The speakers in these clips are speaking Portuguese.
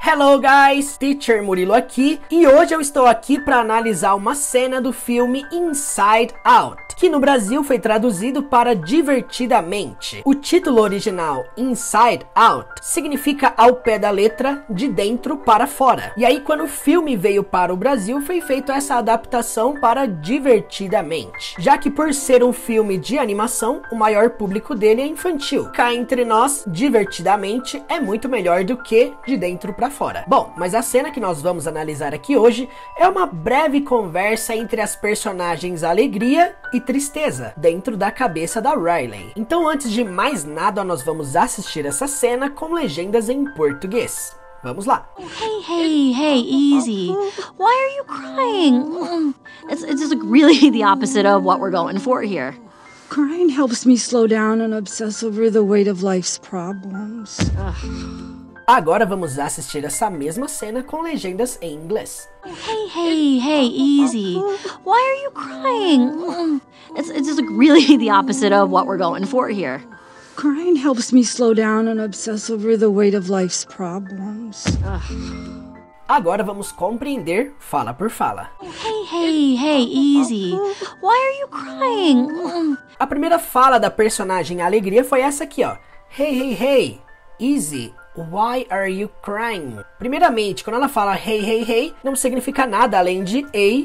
Hello guys, Teacher Murilo aqui e hoje eu estou aqui para analisar uma cena do filme Inside Out, que no Brasil foi traduzido para Divertidamente. O título original Inside Out significa ao pé da letra, de dentro para fora. E aí quando o filme veio para o Brasil foi feita essa adaptação para Divertidamente, já que por ser um filme de animação, o maior público dele é infantil. Cá entre nós, Divertidamente é muito melhor do que de dentro para fora. Bom, mas a cena que nós vamos analisar aqui hoje é uma breve conversa entre as personagens Alegria e Tristeza, dentro da cabeça da Riley. Então antes de mais nada, nós vamos assistir essa cena com legendas em português. Vamos lá. Hey, easy. Why are you crying? It's just like really the opposite of what we're going for here. Crying helps me slow down and obsess over the weight of life's problems. Agora vamos assistir essa mesma cena com legendas em inglês. Hey, easy. Why are you crying? It's just like really the opposite of what we're going for here. Crying helps me slow down and obsess over the weight of life's problems. Agora vamos compreender fala por fala. Hey, easy. Why are you crying? A primeira fala da personagem Alegria foi essa aqui, ó. Hey, easy. Why are you crying? Primeiramente, quando ela fala hey, não significa nada além de ei.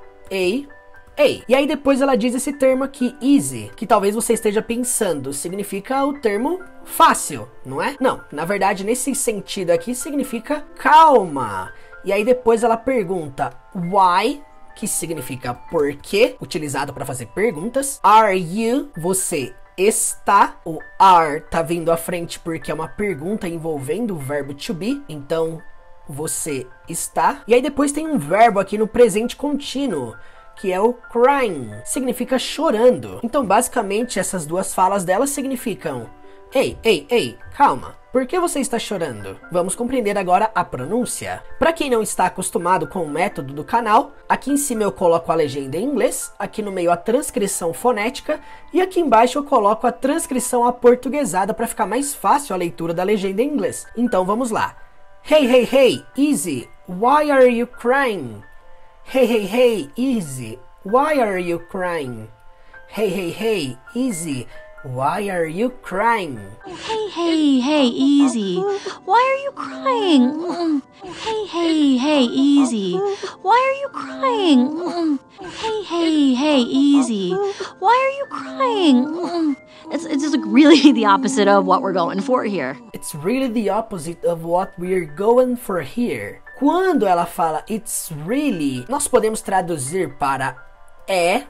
E aí depois ela diz esse termo aqui, easy, que talvez você esteja pensando, significa o termo fácil, não é? Não, na verdade nesse sentido aqui significa calma. E aí depois ela pergunta why, que significa por quê, utilizado para fazer perguntas. Are you, você está, o are tá vindo à frente porque é uma pergunta envolvendo o verbo to be, então você está. E aí depois tem um verbo aqui no presente contínuo, que é o crying, significa chorando. Então basicamente essas duas falas dela significam ei, calma, por que você está chorando? Vamos compreender agora a pronúncia. Para quem não está acostumado com o método do canal, aqui em cima eu coloco a legenda em inglês, aqui no meio a transcrição fonética e aqui embaixo eu coloco a transcrição aportuguesada para ficar mais fácil a leitura da legenda em inglês. Então vamos lá. Hey, easy, why are you crying? Hey, easy, why are you crying? Hey, easy, why are you crying? Hey, easy. Why are you crying? Hey, easy. Why are you crying? Hey, easy. Why are you crying? It's just like really the opposite of what we're going for here. It's really the opposite of what we're going for here. Quando ela fala it's really, nós podemos traduzir para é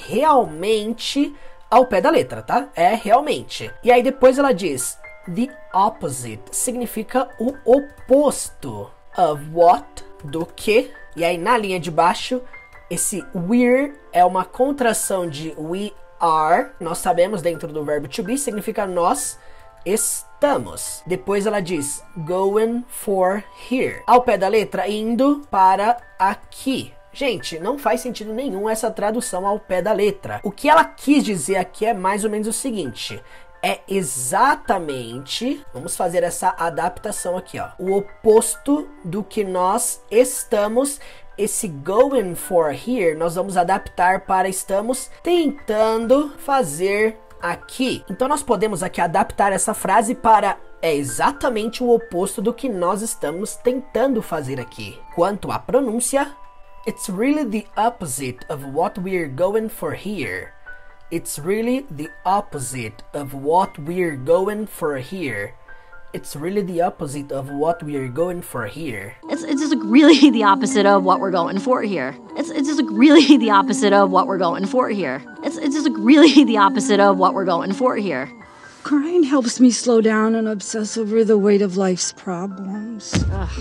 realmente ao pé da letra, tá? É realmente. E aí depois ela diz the opposite, significa o oposto of what, do que. E aí na linha de baixo, esse we're é uma contração de we are. Nós sabemos dentro do verbo to be, significa nós estamos. Depois ela diz going for here, ao pé da letra, indo para aqui. Gente, não faz sentido nenhum essa tradução ao pé da letra. O que ela quis dizer aqui é mais ou menos o seguinte: é exatamente, vamos fazer essa adaptação aqui, ó, o oposto do que nós estamos. Esse going for here nós vamos adaptar para estamos tentando fazer aqui. Então nós podemos aqui adaptar essa frase para é exatamente o oposto do que nós estamos tentando fazer aqui. Quanto à pronúncia, it's really the opposite of what we're going for here. It's really the opposite of what we're going for here. It's really the opposite of what we're going for here. It's just like really the opposite of what we're going for here. It's just like really the opposite of what we're going for here. It's just like really the opposite of what we're going for here. Crying helps me slow down and obsess over the weight of life's problems.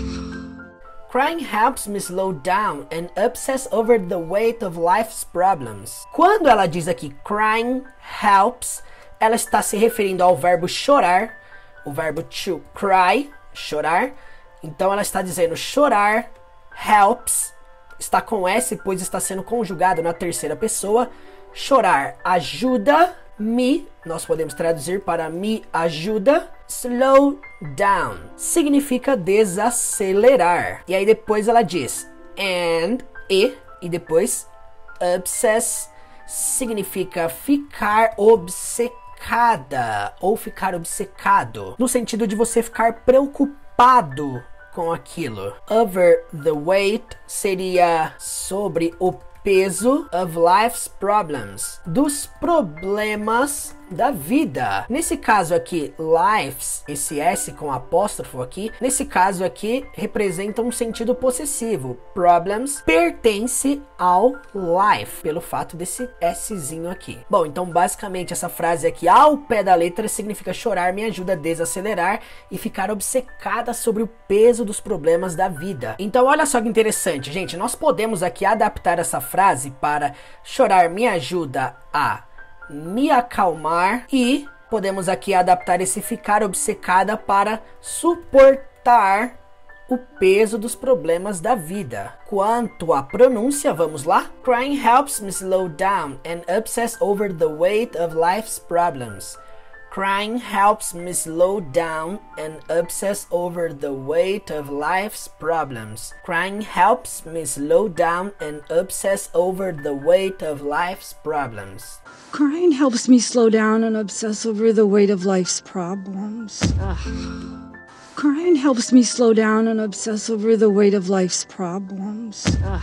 Crying helps me slow down and obsess over the weight of life's problems. Quando ela diz aqui crying helps, ela está se referindo ao verbo chorar, o verbo to cry, chorar. Então ela está dizendo chorar helps, está com S, pois está sendo conjugado na terceira pessoa. Chorar ajuda, me, nós podemos traduzir para me ajuda. slow down significa desacelerar. E aí depois ela diz e depois obsess significa ficar obcecada ou ficar obcecado, no sentido de você ficar preocupado com aquilo. Over the weight seria sobre o peso of life's problems, dos problemas da vida. Nesse caso aqui, life's, esse S com apóstrofo aqui, nesse caso aqui representa um sentido possessivo. Problems pertence ao life, pelo fato desse Szinho aqui. Bom, então basicamente essa frase aqui, ao pé da letra, significa chorar me ajuda a desacelerar e ficar obcecada sobre o peso dos problemas da vida. Então olha só que interessante, gente, nós podemos aqui adaptar essa frase para chorar me ajuda a me acalmar e podemos aqui adaptar esse ficar obcecada para suportar o peso dos problemas da vida. Quanto à pronúncia, vamos lá? Crying helps me slow down and obsess over the weight of life's problems. Crying helps me slow down and obsess over the weight of life's problems. Crying helps me slow down and obsess over the weight of life's problems. Crying helps me slow down and obsess over the weight of life's problems. Crying helps me slow down and obsess over the weight of life's problems.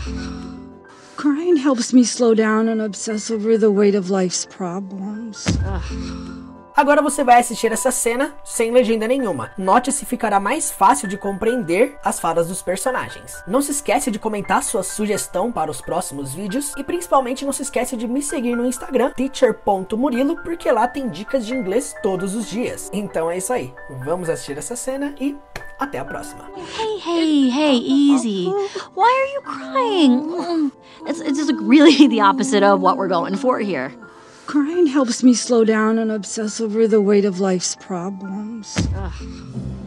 Crying helps me slow down and obsess over the weight of life's problems. Agora você vai assistir essa cena sem legenda nenhuma. Note se ficará mais fácil de compreender as falas dos personagens. Não se esquece de comentar sua sugestão para os próximos vídeos e principalmente não se esquece de me seguir no Instagram, teacher.murilo, porque lá tem dicas de inglês todos os dias. Então é isso aí. Vamos assistir essa cena e até a próxima. Hey, easy. Why are you crying? It's just really the opposite of what we're going for here. Crying helps me slow down and obsess over the weight of life's problems.